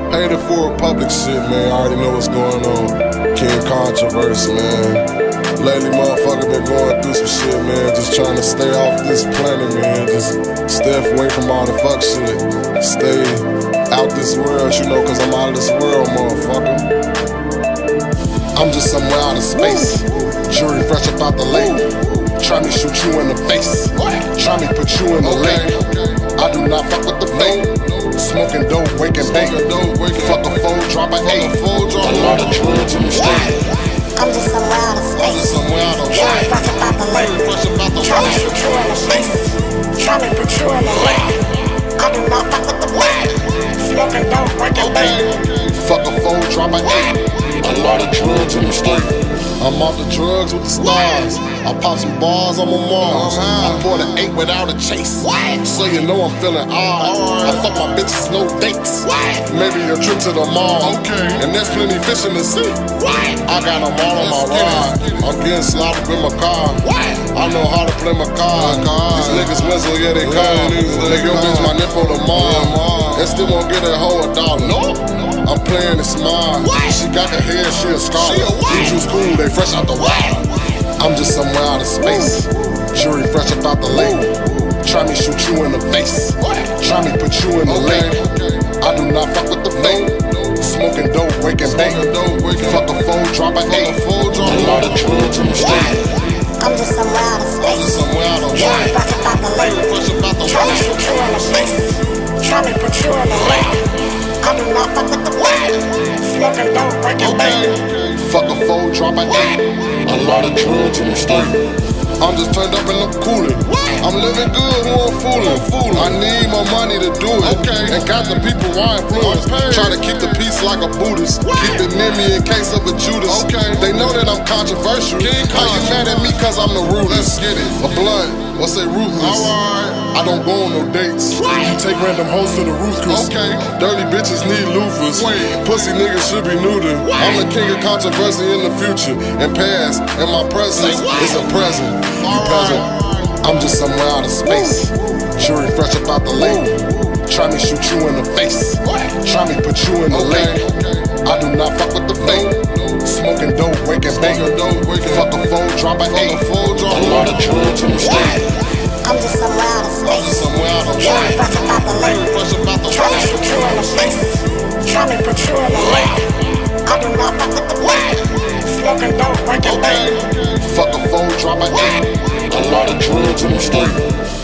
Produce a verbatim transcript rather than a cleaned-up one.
Hated for public shit, man. I already know what's going on. King Controversy, man. Lately, motherfucker been going through some shit, man. Just trying to stay off this planet, man. Just stay away from all the fuck shit. Stay out this world, you know, cause I'm out of this world, motherfucker. I'm just somewhere out of space. Jury fresh up out the lake. Try me shoot you in the face. Try me put you in the lake. I do not fuck with the fake. Smoking dope, waking bake. Fuck a foe, drop an eight. A lot of drugs in the state. I'm just somewhere out of space. I'm just somewhere out of Jury fresh about the lake. Try me shoot you in the face. Try me put you in the lake. I do not fuck with the fake. Smoking dope, waking bake. Fuck a foe, drop an eight. A lot of drugs in the state. I'm off the drugs with the stars. I pop some bars on my Mars. I pour the eight without a chase. So you know I'm feeling odd. I fuck my bitches, no dates. Maybe a trip to the mall. And there's plenty fish in the sea. I got them all on my ride. I'm getting slaughtered in my car. I know how to play my card. These niggas whistle, yeah they call. Nigga, your bitch my nympho tomorrow. And still won't get a hoe a dollar. I'm playing it smart. She got the hair, she a scholar. Usual school, they fresh out the water. I'm just somewhere out of space. Jury fresh up out the lake. Try me shoot you in the face. Try me put you in the lake. I do not fuck with the fake. Smoking dope, waking bake. Fuck a foe, drop an eight. A lot of drugs in the state. I'm just somewhere out of space. Jury fresh up out the lake. Try me shoot you in the face. Try me put you in the lake. I do not fuck with the fake. Smoking dope, waking bake. Fuck a foe, drop an eight. A lot of drugs in the state. I'm just turned up and look coolin'. I'm living good, who I'm foolin'. I need more money to do it. And got the people I influence. Try to keep the peace like a Buddhist. Keep it near me in case of a Judas. They know that I'm controversial. How you mad at me cause I'm the ruthless? A blood, what's say ruthless? I don't go on no dates. You take random hoes to the roof cause dirty bitches need loofahs. Pussy niggas should be neutered. I'm the king of controversy in the future and past, and my presence is a present. You present. I'm just somewhere out of space. Jury fresh up out the lake. Try me shoot you in the face. Try me put you in the lake. I do not fuck with the fake. Smoking dope, waking bake. Fuck a foe, drop an eight. A lot of drugs in the state. I'm just somewhere out of space. Jury fresh up out the lake. Try me shoot you in the face. Try me put you in the lake. I do not fuck with the fake. Smoking dope, waking bake. Fuck a foe, drop an eight. A lot of drugs in the state.